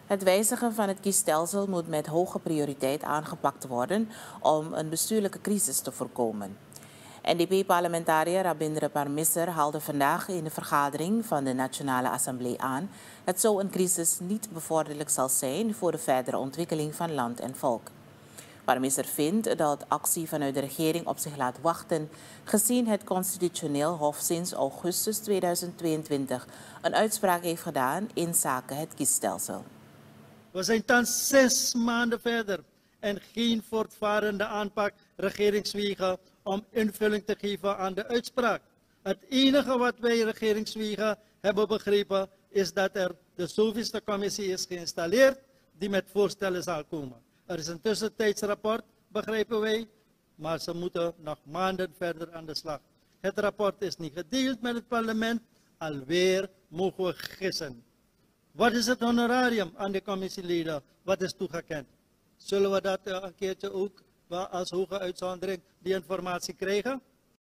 Het wijzigen van het kiesstelsel moet met hoge prioriteit aangepakt worden om een bestuurlijke crisis te voorkomen. NDP-parlementariër Rabindra Parmisser haalde vandaag in de vergadering van de Nationale Assemblée aan dat zo'n crisis niet bevorderlijk zal zijn voor de verdere ontwikkeling van land en volk. Parmisser vindt dat actie vanuit de regering op zich laat wachten, gezien het Constitutioneel Hof sinds augustus 2022 een uitspraak heeft gedaan in zaken het kiesstelsel. We zijn thans 6 maanden verder en geen voortvarende aanpak regeringswegen om invulling te geven aan de uitspraak. Het enige wat wij regeringswegen hebben begrepen is dat er de zoveelste commissie is geïnstalleerd die met voorstellen zal komen. Er is een tussentijds rapport, begrijpen wij, maar ze moeten nog maanden verder aan de slag. Het rapport is niet gedeeld met het parlement, alweer mogen we gissen. Wat is het honorarium aan de commissieleden? Wat is toegekend? Zullen we dat een keertje ook als hoge uitzondering die informatie krijgen?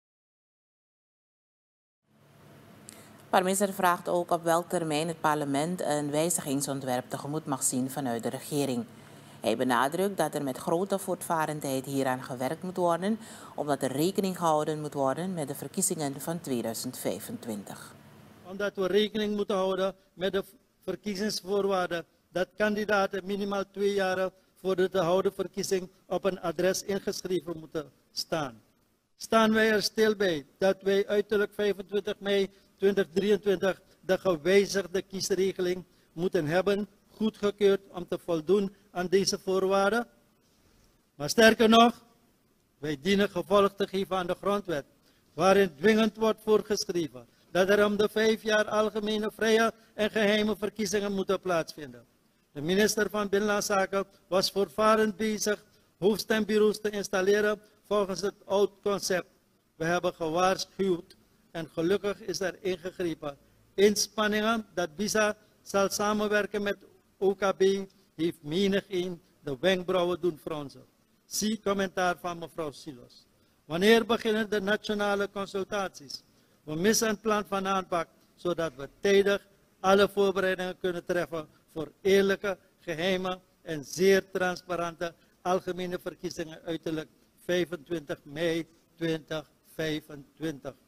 Parmisser vraagt ook op welk termijn het parlement een wijzigingsontwerp tegemoet mag zien vanuit de regering. Hij benadrukt dat er met grote voortvarendheid hieraan gewerkt moet worden, omdat er rekening gehouden moet worden met de verkiezingen van 2025. Omdat we rekening moeten houden met de verkiezingsvoorwaarden dat kandidaten minimaal 2 jaar voor de te houden verkiezing op een adres ingeschreven moeten staan. Staan wij er stil bij dat wij uiterlijk 25 mei 2023 de gewijzigde kiesregeling moeten hebben goedgekeurd om te voldoen aan deze voorwaarden? Maar sterker nog, wij dienen gevolg te geven aan de grondwet, waarin dwingend wordt voorgeschreven dat er om de 5 jaar algemene, vrije en geheime verkiezingen moeten plaatsvinden. De minister van Binnenlandse Zaken was voortvarend bezig hoofdstembureaus te installeren volgens het oud concept. We hebben gewaarschuwd en gelukkig is er ingegrepen. Inspanningen dat BISA zal samenwerken met OKB heeft menigeen de wenkbrauwen doen fronsen. Zie commentaar van mevrouw Silos. Wanneer beginnen de nationale consultaties? We missen een plan van aanpak, zodat we tijdig alle voorbereidingen kunnen treffen voor eerlijke, geheime en zeer transparante algemene verkiezingen uiterlijk 25 mei 2025.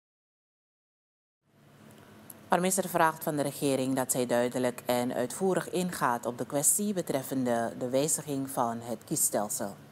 Parmisser vraagt van de regering dat zij duidelijk en uitvoerig ingaat op de kwestie betreffende de wijziging van het kiesstelsel.